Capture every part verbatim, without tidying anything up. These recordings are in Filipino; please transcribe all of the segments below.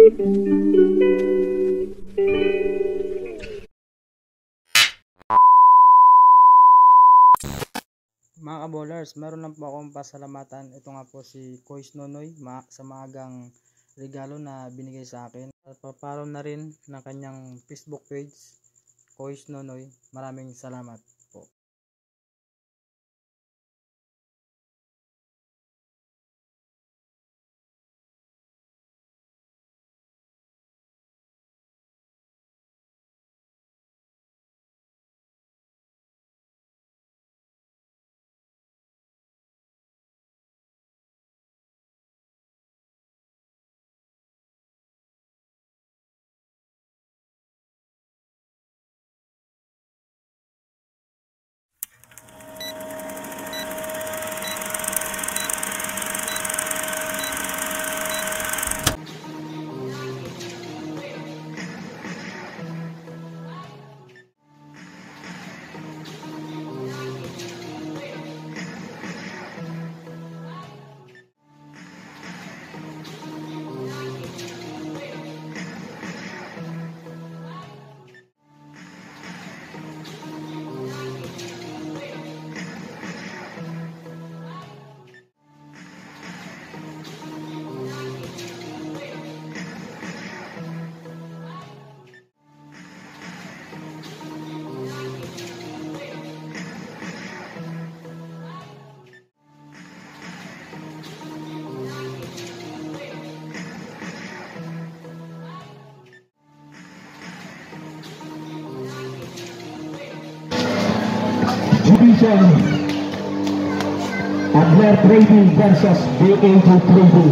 Mga ka-bowlers, meron lang po akong pasalamatan. Ito nga po si Kois Nonoy ma sa maagang regalo na binigay sa akin. Papalo na rin ng kanyang Facebook page, Kois Nonoy. Maraming salamat po. Division Adler Trading versus B A two Trading.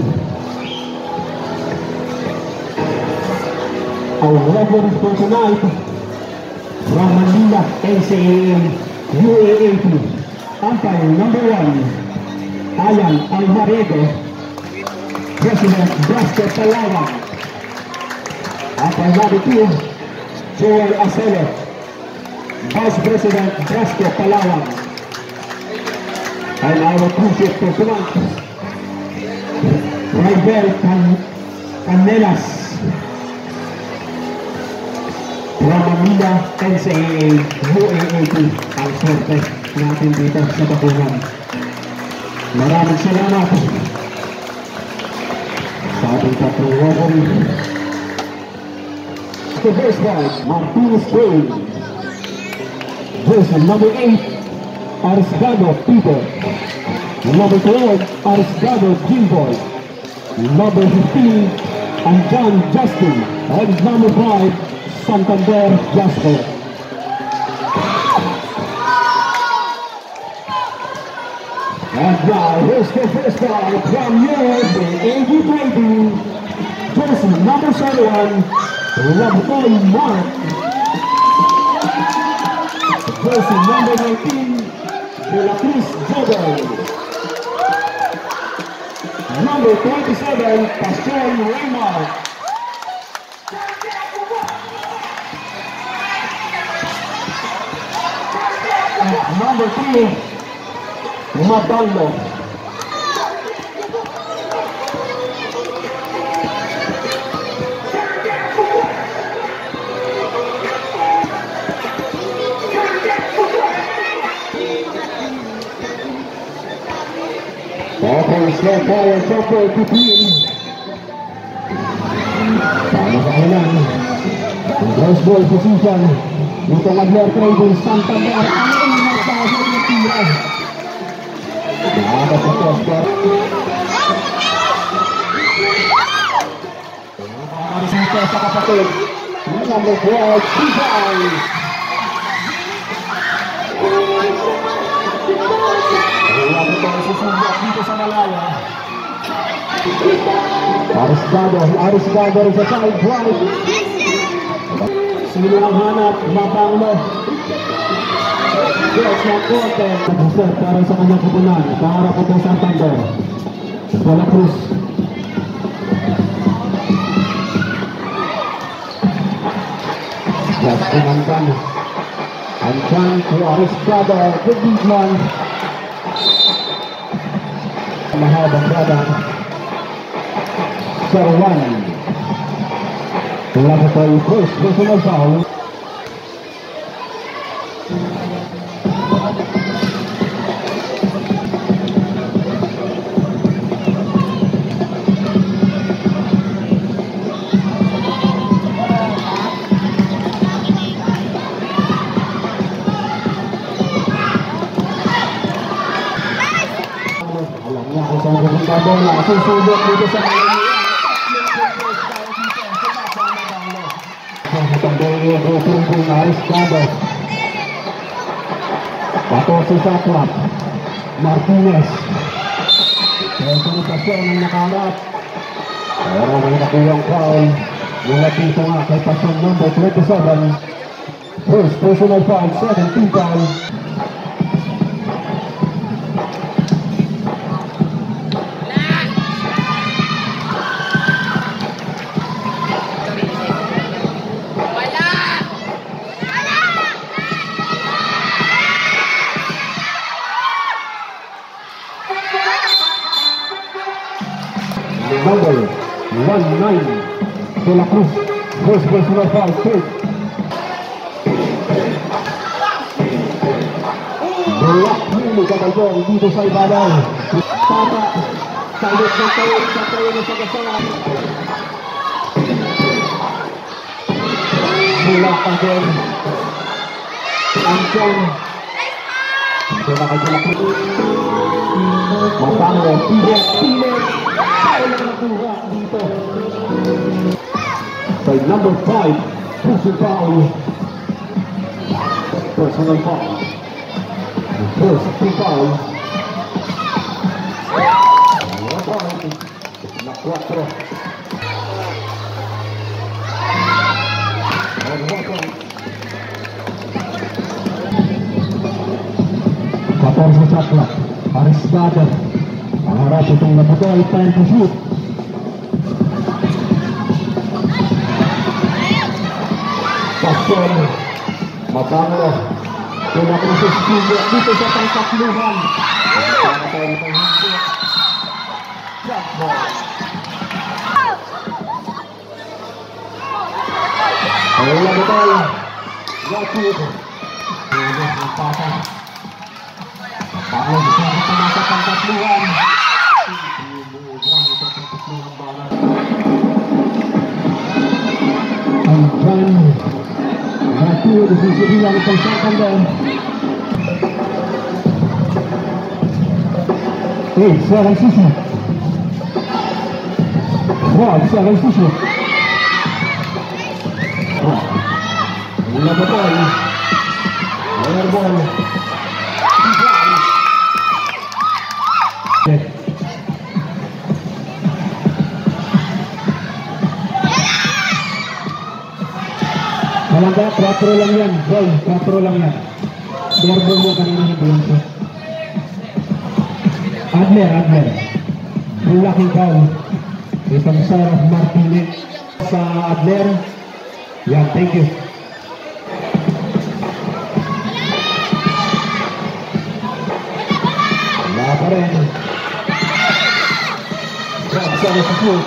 Our referees for tonight from Manila N C A A U A A P. Umpire number one, Alan Alvarado, President Brasco Palawan. Umpire number two, Joel Acelo, Vice President Brasco Palawan. And our crucial for tonight, Raibel Canelas from Manila N C A A U A A P. Ang sorte natin dito sa bakunan. Maraming salamat sa ating tatlong referee. The first one, Martinez Bay. Jersey number eight, Arisgado Peter. Number twelve, Arisgado Jimboy. Number fifteen, and John Justin. And number five, Santander Jasper. And now, here's the first ball from your A V Trading. Jersey number seven, Rabotoy Mark. Jersey number nineteen, De La Cruz Jodel. Number twenty-seven, Pastor Raymar. And number three, Maballo. Okay, slow power jumper between. Tama sa kailan. Cross ball position. Itong Adler Trading Santander. Ang ingat sa asin ng tira. Nakaka sa cross ball. Nakakarisita sa kapatid. Number twelve, Tibay. Wala po tayo susumbak dito sa Malaya. Arisgado, Arisgado rin sa side drive. Sino ang hanap? Mabanglo. Yes, na kote. Nag-set para sa kanyang kupunan. Para po po Santander. De La Cruz. Just pinantan. Antan to Arisgado. Good beat man. Mahabang badan. Sir one. Laboratory first personal foul. Alam niya kung saan pupunta bola. Susubok dito sa Patosi Saklap Martinez Personikasyon ng nakarap, pero may nakuyang foul mula dito nga kay pasyon number twenty-seven. First personal foul, seventeen foul. Number one nine De La Cruz, first personal foul, third. Bulak nili kabalbong dito sa ibabaw. Tata, salit ng tayo, sa tayo na sa kasalan. Bulak again. Anton. Ito na kay De La Cruz. Mapango, Pibet, Pibet. Dito. By number five, personal foul. Personal foul. First two foul. Na cuatro. Catorce Saklap. Aristado. Pangarap itong nabutoy, time to shoot. Pasyon, Mapango, De La Cruz Estudio, dito sa pangkatluhan. Para tayo na hindi. Shot ball. Ay, nabutoy. Yakub. Pwede ang pasa. Pagod siya sa nasa pangkatluhan. Ang John Matthew, disisibilan itong second down. eight seven Sushi. five seven Sushi. Mula betul. Airball. Kalau enggak, quattro lang yan. Boy, quattro lang yan. Airball mo kanina na buwan ko. Adler, Adler. Mulaking foul. Itong Sarah Martinez sa Adler. Yan, thank you. Wala pa rin. Grab sa sa foot.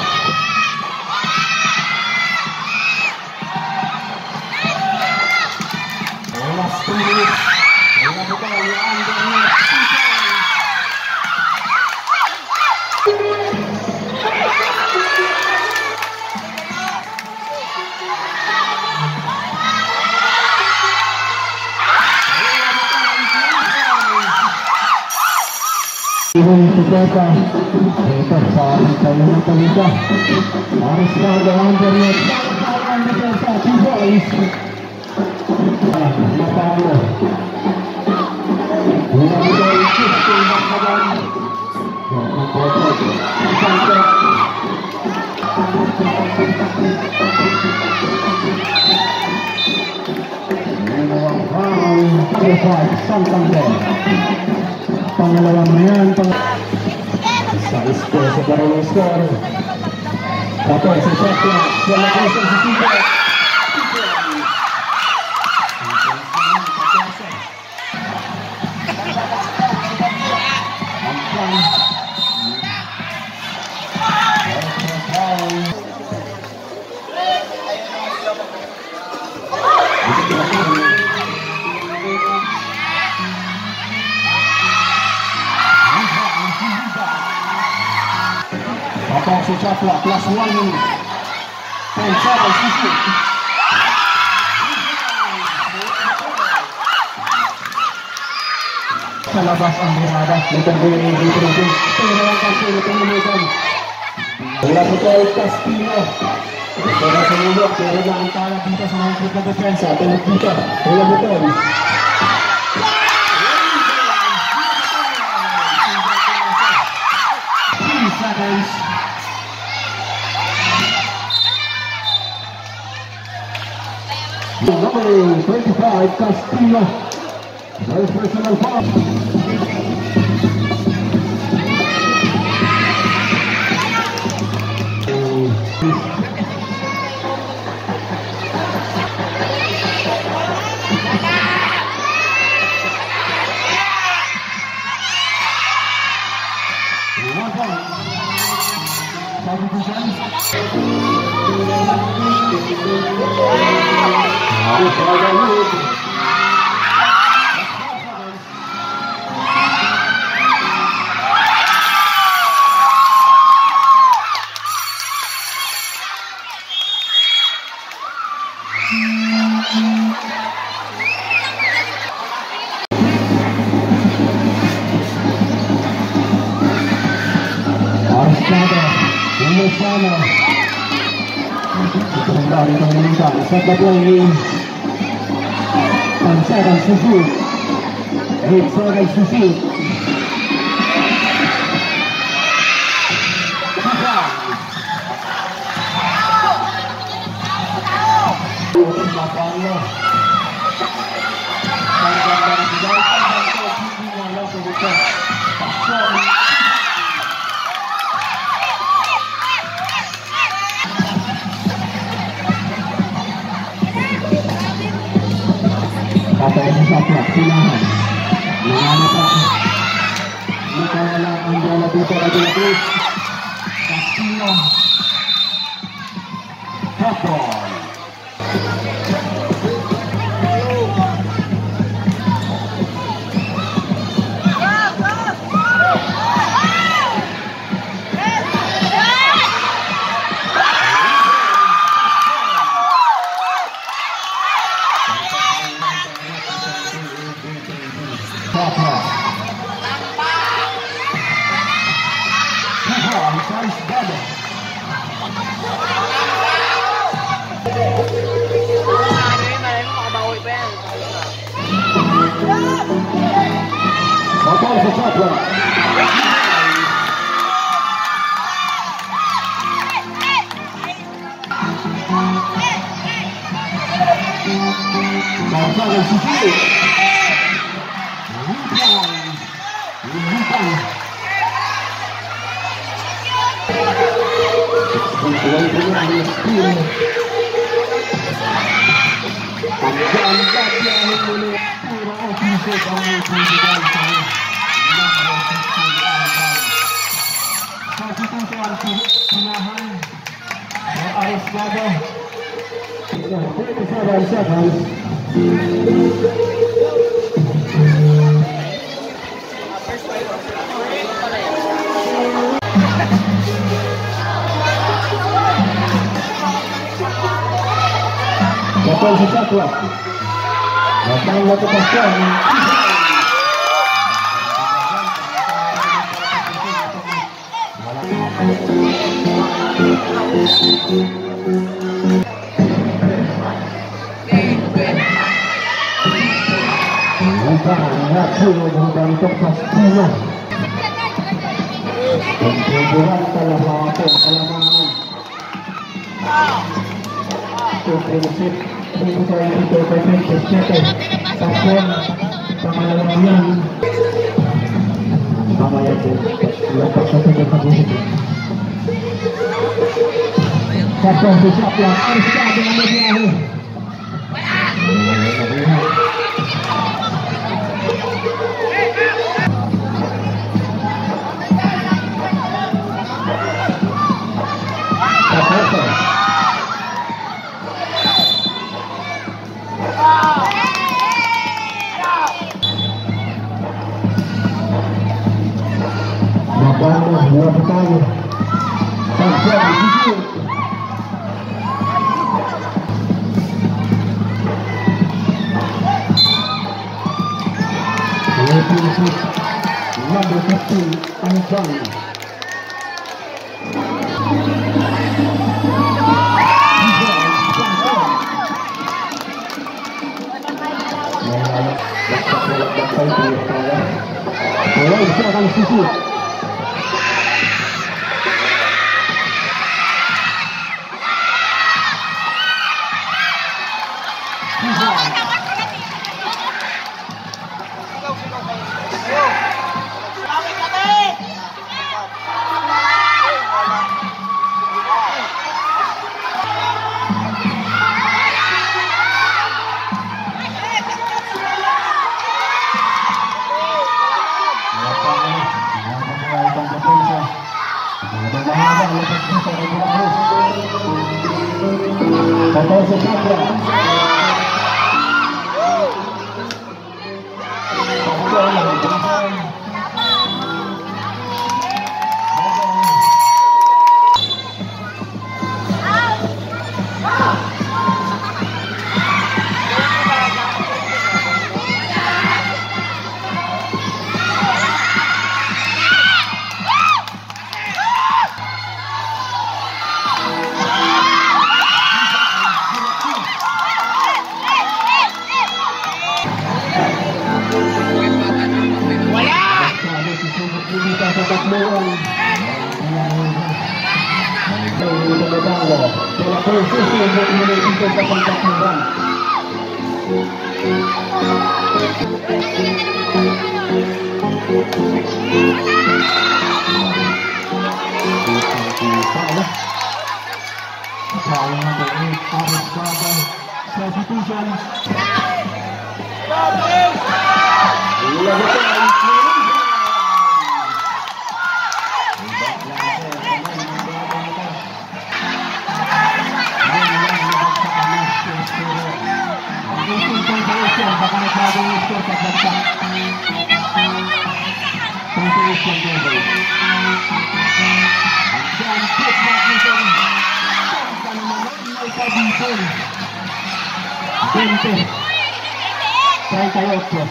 Last two minutes. Wala po tayo yung under net. Iwan Tupeta, ito sa tayo ng talita. Aris na ang under net. Ang defensa, two boys. Matalo. Una ito ay fifteen na kaban. Ang kotot. Isang tek. Ginawang foul. Five, Santander. Pangalawang na yan. Sa score sa karong score. Kapag sa Shakla. Wala ko sa Sitiba. Kapag si Chapla plus one. Pensado Susi. Sa labas ang Mirada. Itong buhay ng Bidrugin. Pero ang kansilo itong lumutan. Wala po ito ay Castillo. Ito na sa mulok. Pero na ang tala dito sa mga group na defensa. Tulog dito. Wala po ito. three seconds. Number twenty-five, Castillo. First personal foul. One point. Substitution. Aristado, Lozano. Kembali ke Indonesia, set the play. Pancaran Susi. Eight seconds Susi. Lapangnya. Panjang dari kejauhan dan tingginya langsung buka. Pasang. Kata yang satu, silakan. Mengalah pak. Mengalah Andrala Dito lagi lagi. Castillo. Hotball. Papa. Haha, nice bada. Papa sa Chapla. Pancaran Susi. Kapal si Chapla. Datang ke pasang. Lihat dulu untuk Castillo. Pembunuhan telah melakukan kelemahan. Prinsip prinsip itu prinsip sejati. Pasien pengalamian apa itu? Lepas satu dekat itu. Pasien siap yang harus ada yang lebih ahli. Dua petang Bang. Bola bisa akan sisi. Potosí Sabra. veinte, treinta y ocho.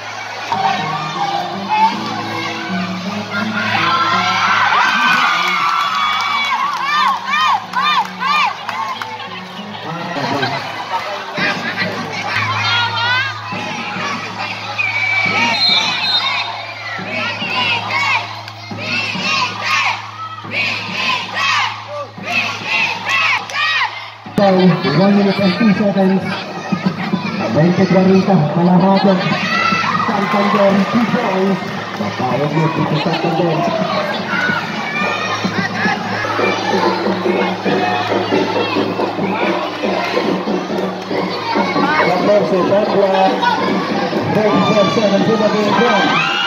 one minute and two seconds. veinte cuarenta, Malahatan, Santander, two points. Papayag mo dito sa Santander. catorce, Patla, thirty-four seven, Bumagay Brown.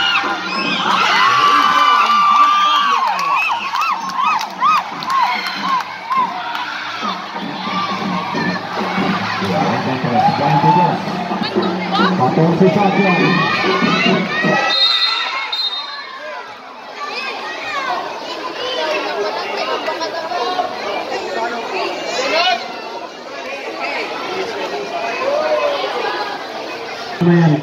catorce Patla. Ayan.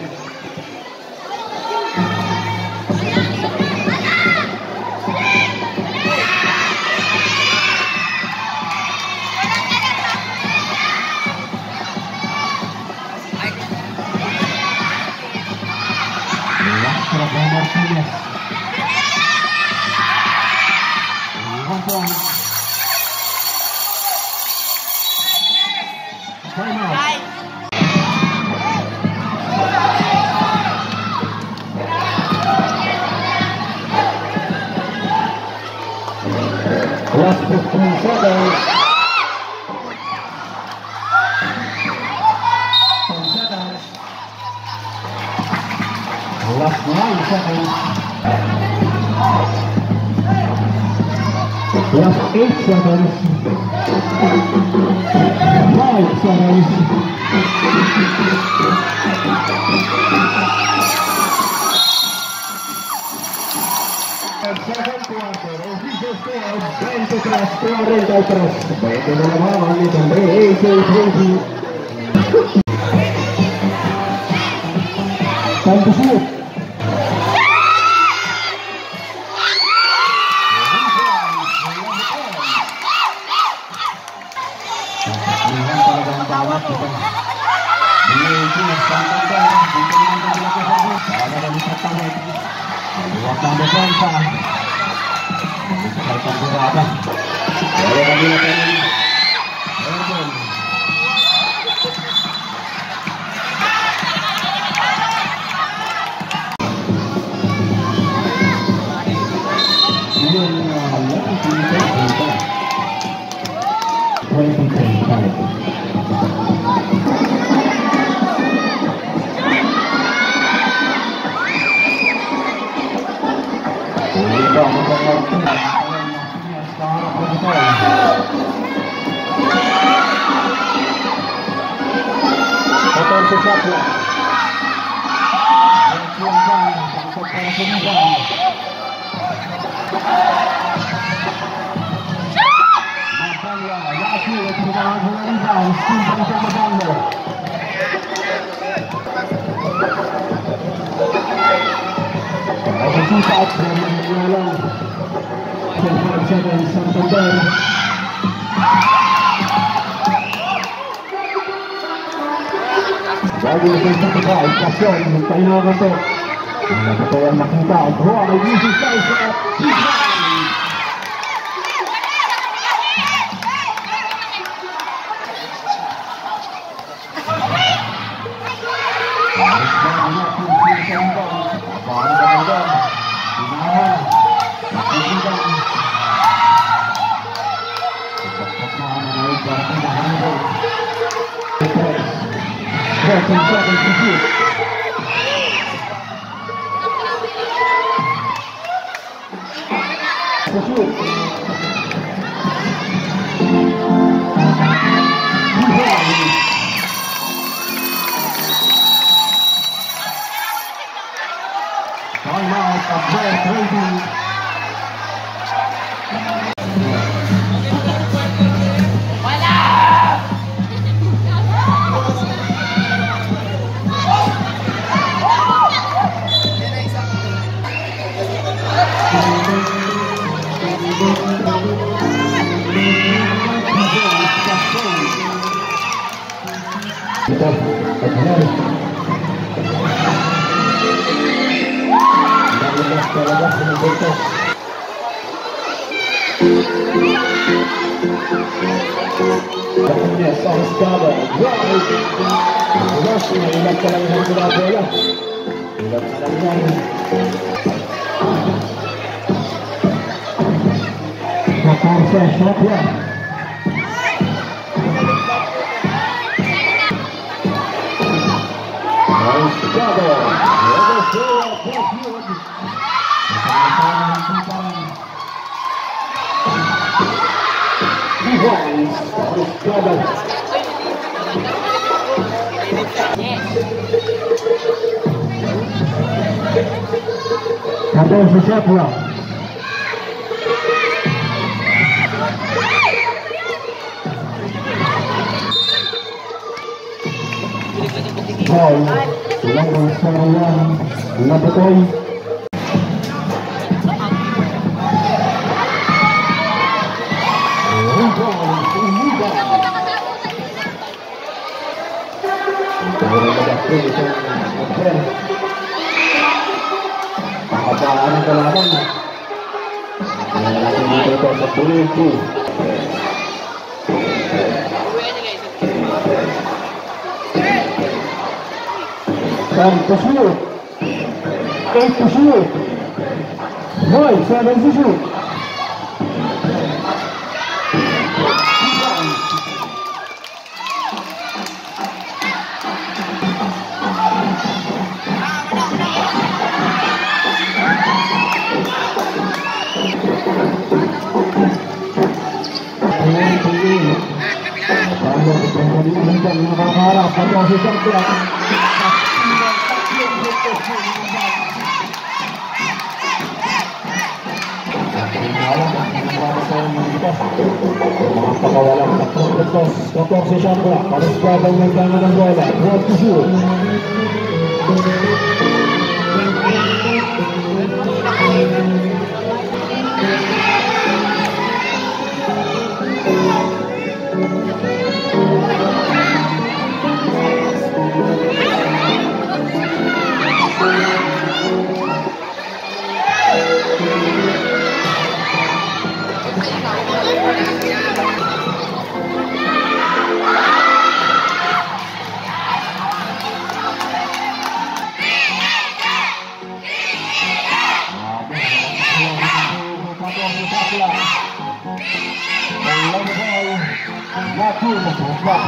Martinez. One point. Time out. Last fifteen seconds. ten seconds. Last nine seconds. Last eight seconds. Five seconds. Second quarter, official score veintitrés cuarenta y tres. veinte de la mano, con B A C Tracy. Time to shoot. salamat ito. Hindi, Santander. Dito naman ang laki sa bus. Para kami sa tawid. Huwag ng depensa. Sa pagburada. Para kami na kami. Airborne. Yun na laki dito. twenty twenty-five. Ito ang mga ortinas. Sa harap ko ito. Ito ang sasapla. Ito ang gang. Ito para sumigang. Mapangla. Laki. Ito ang mga rebound. Simpa ito ang mabanglo. Ako sisa at lang. ten five seven Santander. Bago na sa kita, ikasyon, magpainawan ito. Ito ang makita. Huwa, may music guys sa P-Line. Second, second, second. Second. Time out of Brett Brady. Yes, on Scaba, drive. Rush, nailag ka lang yung mga bola. Ilag ka lang yan. Kakarsa, shot yan. On Scaba, level four, plus yun. Nakakasama ng kumparan. Behind, on Scaba. Katorze Sepra. Paul, tulang ng sarayan, Labatoy. Pakapaan ang kalaban. Kaya natin dito ito sa Pulipo. Ten to shoot. Eight to shoot. Boy, seven to shoot. Nakakaharap ang mga isang pila. Mga pakawalang katorze siyambra. Parisbabang nagdanga ng bola. What to shoot? long ball, not too much of block.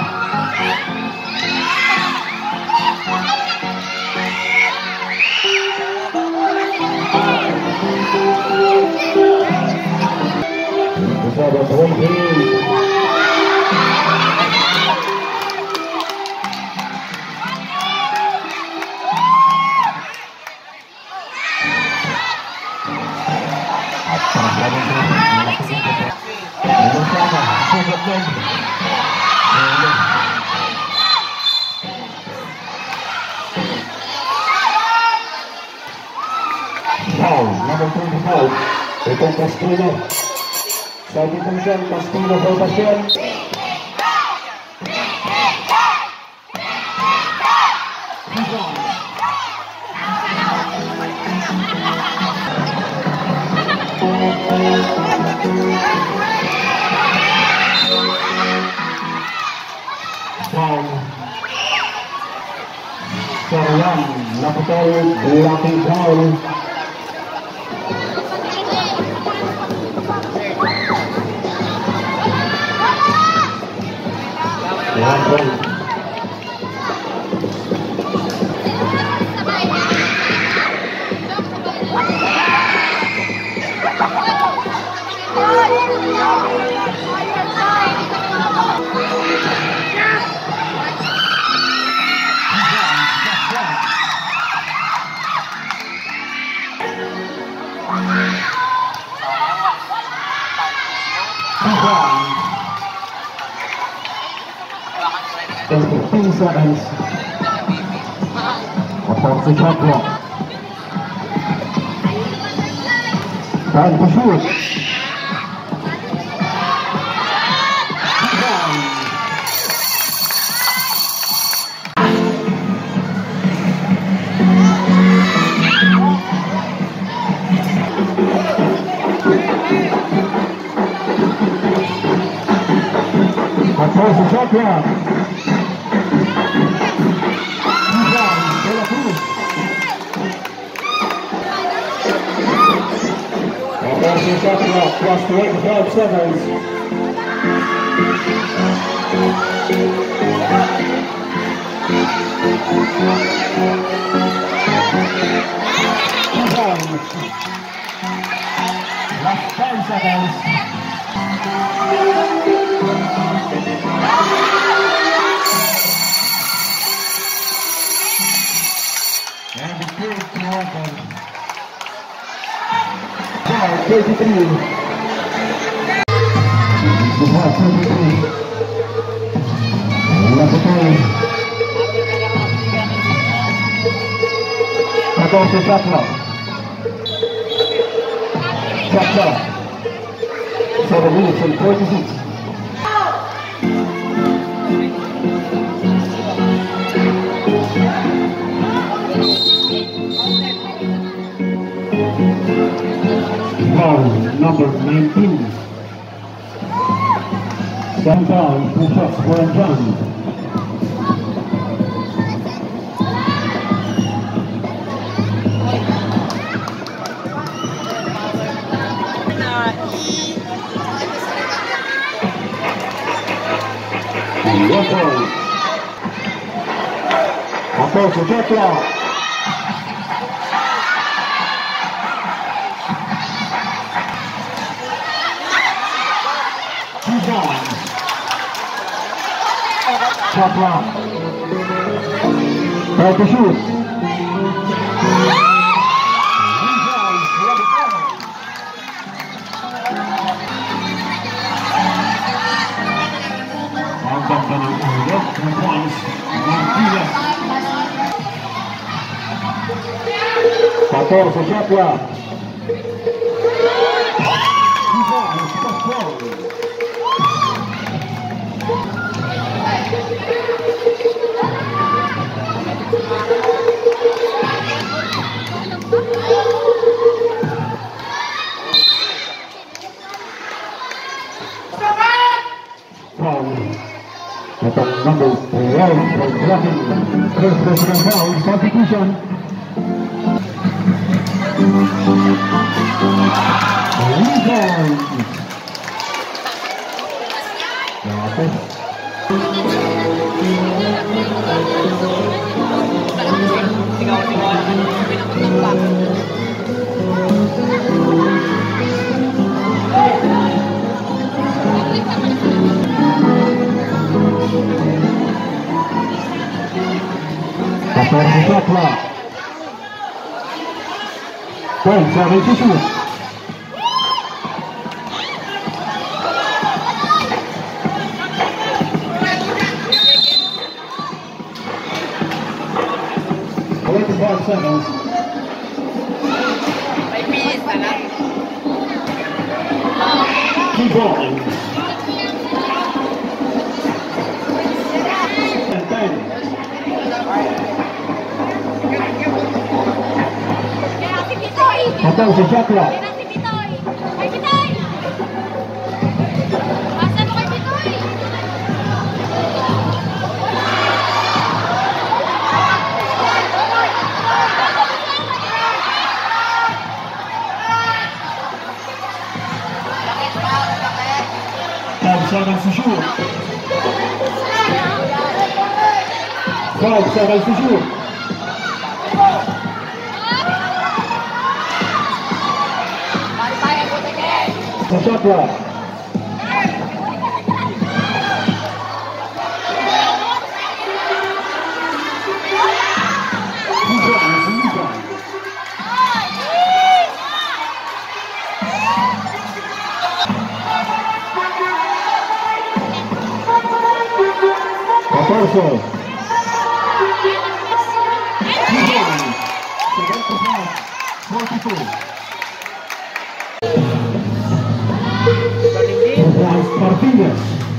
Before the twenty. Foul, number twenty-five, ito Castillo. Sa detention, Castillo rotation. Foul. Sarian, Laputol, blocking foul. One point. In fifteen seconds, upon the shot clock. Time to shoot. Upon the shot clock. Shot clock plus twenty-five seconds. Last ten seconds. And the field to open. thirty-three. thirty-three. Laputol. fourteen shot clock. Shot clock. seven minutes and forty-six. Foul number nineteen. Seven foul, two shots for John. One point. Approach the shot clock. Shot clock. Time to shoot. Angkat dengan unggul, points Martinez. fourteen shot clock. Atau number twelve for blocking first personal foul substitution. Rebound. Lapis. catorze Jacla. Poin sebagai susu. twenty-five seconds. Keep going. And ten. catorze Jacla. Five seconds to shoot. Five seconds to shoot. The shot clock. catorce. forty-two. Martínez.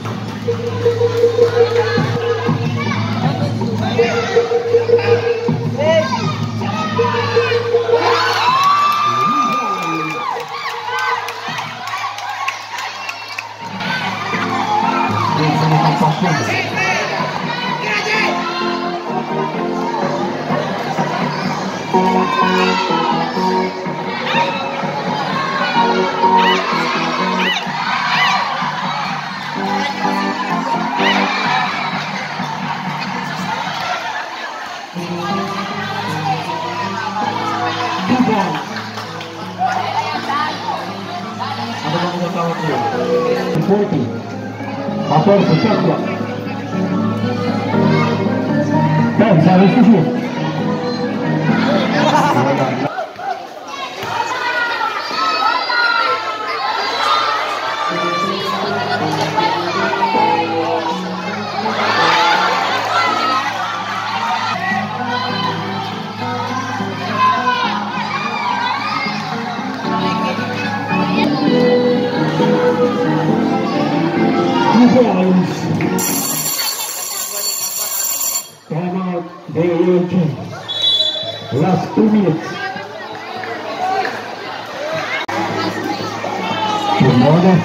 forty. catorce Jacla. ten, sabes que sí. Time out, they will change. Last two minutes. Morales.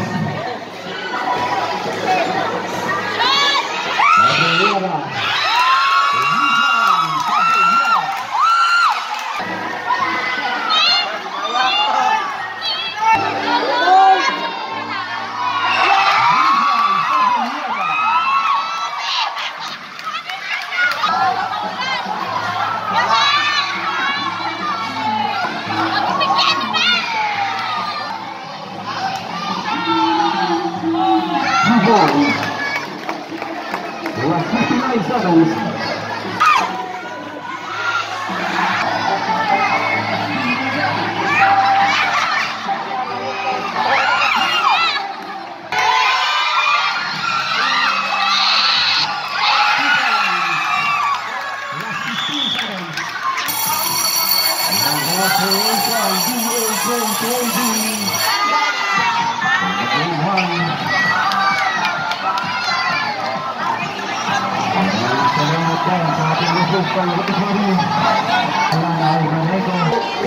Last fifty-nine seconds. Salamat sa ating results. Pag-ibig mo rin. Salamat sa ating results.